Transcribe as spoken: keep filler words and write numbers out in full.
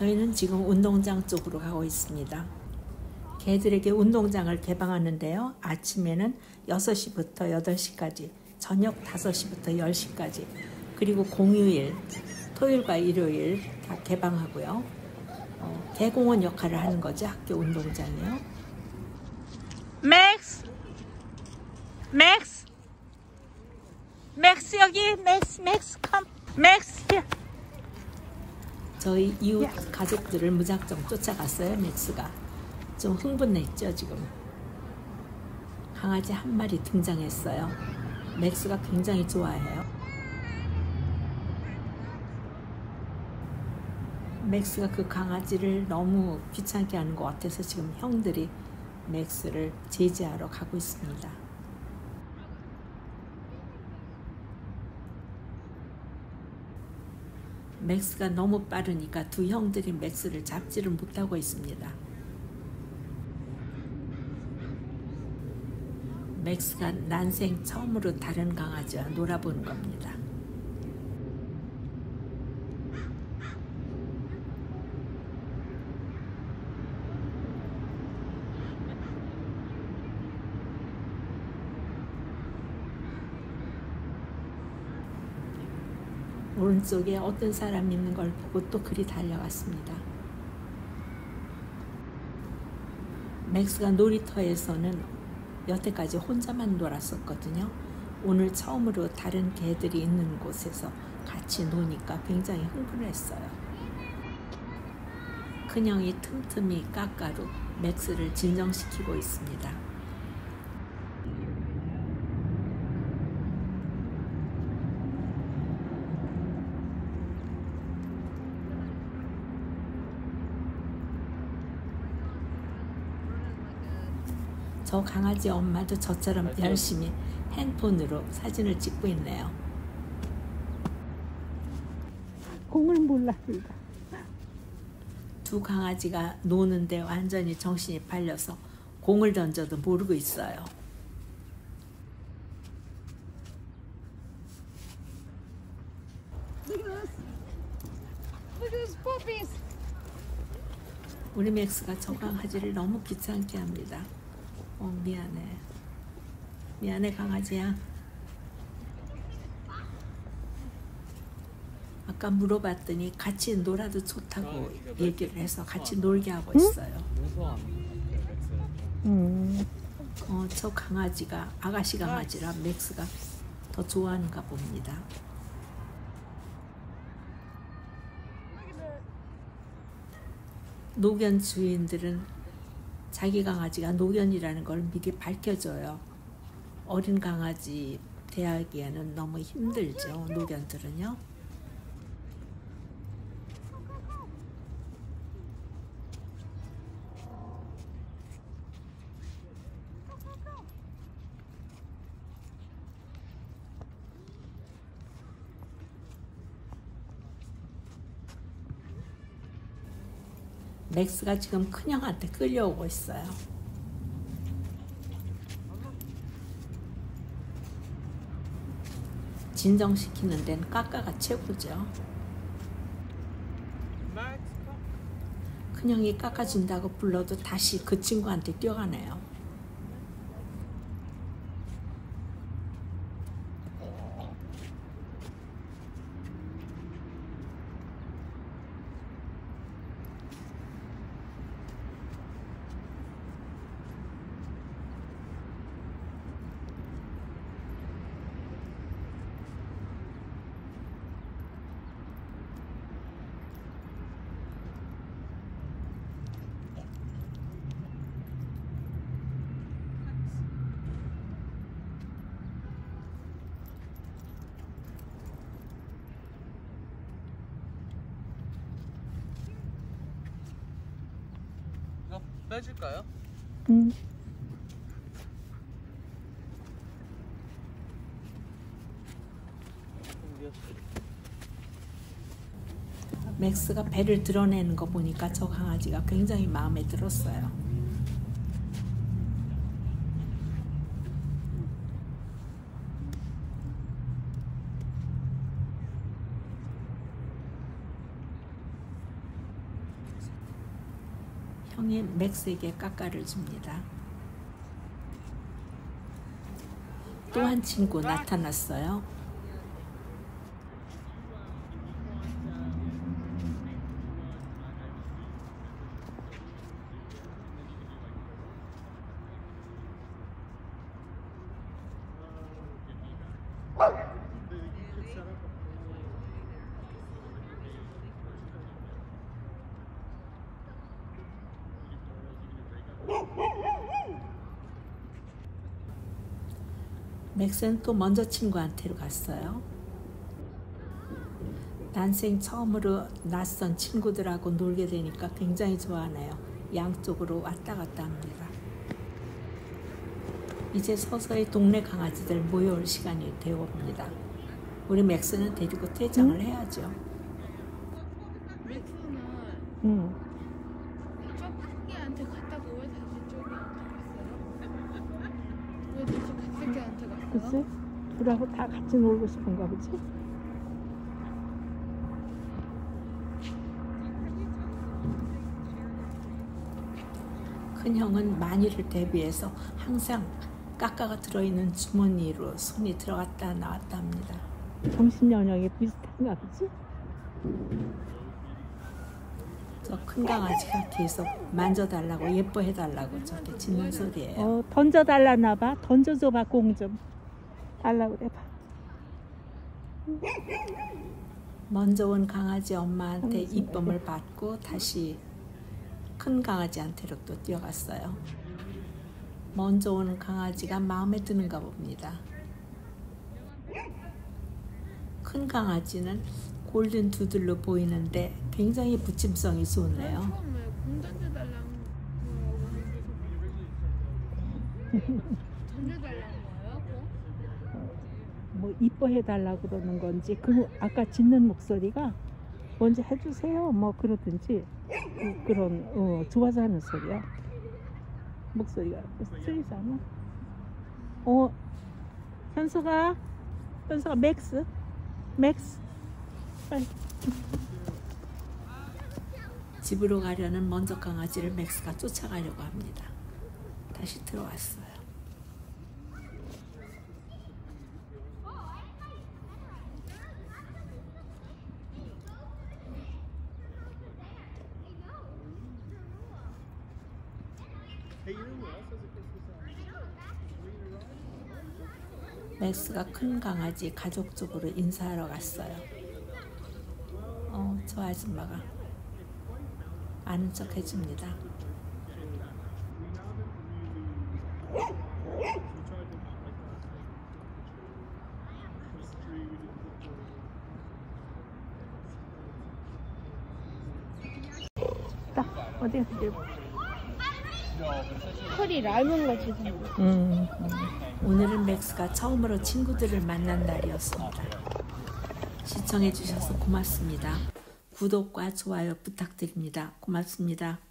저희는 지금 운동장 쪽으로 가고 있습니다. 개들에게 운동장을 개방하는데요. 아침에는 여섯 시부터 여덟 시까지, 저녁 다섯 시부터 열 시까지, 그리고 공휴일, 토요일과 일요일 다 개방하고요. 어, 개공원 역할을 하는 거죠. 학교 운동장이요. 맥스! 맥스! 맥스 여기! 맥스! 맥스 컴! 맥스! 저희 이웃 가족들을 무작정 쫓아갔어요. 맥스가 좀 흥분했죠. 지금 강아지 한 마리 등장했어요. 맥스가 굉장히 좋아해요. 맥스가 그 강아지를 너무 귀찮게 하는 것 같아서 지금 형들이 맥스를 제지하러 가고 있습니다. 맥스가 너무 빠르니까 두 형들이 맥스를 잡지를 못하고 있습니다. 맥스가 난생 처음으로 다른 강아지와 놀아보는 겁니다. 오른쪽에 어떤 사람이 있는 걸 보고 또 그리 달려갔습니다. 맥스가 놀이터에서는 여태까지 혼자만 놀았었거든요. 오늘 처음으로 다른 개들이 있는 곳에서 같이 노니까 굉장히 흥분했어요. 큰형이 틈틈이 까까로 맥스를 진정시키고 있습니다. 저 강아지 엄마도 저처럼 열심히 핸드폰으로 사진을 찍고 있네요. 공을 몰라. 두 강아지가 노는데 완전히 정신이 팔려서 공을 던져도 모르고 있어요. 우리 맥스가 저 강아지를 너무 귀찮게 합니다. 어, 미안해. 미안해 강아지야. 아까 물어봤더니 같이 놀아도 좋다고 얘기를 해서 같이 놀게 하고 있어요. 음. 어, 저 강아지가 아가씨 강아지라 맥스가 더 좋아하는가 봅니다. 노견 주인들은 자기 강아지가 노견이라는 걸 미리 밝혀줘요. 어린 강아지 대하기에는 너무 힘들죠. 노견들은요. 맥스가 지금 큰형한테 끌려오고 있어요. 진정시키는 데는 까까가 최고죠. 큰형이 깎아준다고 불러도 다시 그 친구한테 뛰어가네요. 이거 빼줄까요? 응. 맥스가 배를 드러내는 거 보니까 저 강아지가 굉장히 마음에 들었어요. 형이 맥스에게 까까를 줍니다. 또 한 친구 나타났어요. 맥스는 또 먼저 친구한테로 갔어요. 난생 처음으로 낯선 친구들하고 놀게 되니까 굉장히 좋아하네요. 양쪽으로 왔다 갔다 합니다. 이제 서서히 동네 강아지들 모여올 시간이 되어옵니다. 우리 맥스는 데리고 퇴장을 응? 해야죠. 맥스는 응. 저새끼한테 갔다가 왜 다시 저기한테 갔어요? 왜 다시 갓새끼한테 갔어요? 글쎄, 둘하고 다 같이 놀고 싶은가 보지? 큰 형은 만일을 대비해서 항상 까까가 들어있는 주머니로 손이 들어갔다 나왔다 합니다. 정신연령이 비슷한가 보지? 저 큰 강아지가 계속 만져달라고 예뻐해달라고 저렇게 짖는 소리예요. 어, 던져달라나 봐. 던져줘봐, 공 좀. 달라고 그래봐. 먼저 온 강아지 엄마한테 이쁨을 받고 다시 큰 강아지한테로 또 뛰어갔어요. 먼저 온 강아지가 마음에 드는가 봅니다. 큰 강아지는 골든 두들로 보이는데 굉장히 부침성이 좋네요. 처음에 공 던져달라는 거라고 던져달라는 거예요? 공? 뭐 이뻐해달라고 그러는 건지, 그 아까 짖는 목소리가 먼저 해주세요 뭐 그러든지, 그, 그런 어, 좋아서 하는 소리야. 목소리가 틀리잖아. 어, 현수가 현수가 맥스 맥스 빨리. 집으로 가려는 먼저 강아지를 맥스가 쫓아가려고 합니다. 다시 들어왔어요. 맥스가 큰 강아지 가족 쪽으로 인사하러 갔어요. 어, 저 아줌마가 아는 척 해줍니다. 딱 어디 어디. 털이 얇은 거 지금. 음. 오늘은 맥스가 처음으로 친구들을 만난 날이었습니다. 시청해주셔서 고맙습니다. 구독과 좋아요 부탁드립니다. 고맙습니다.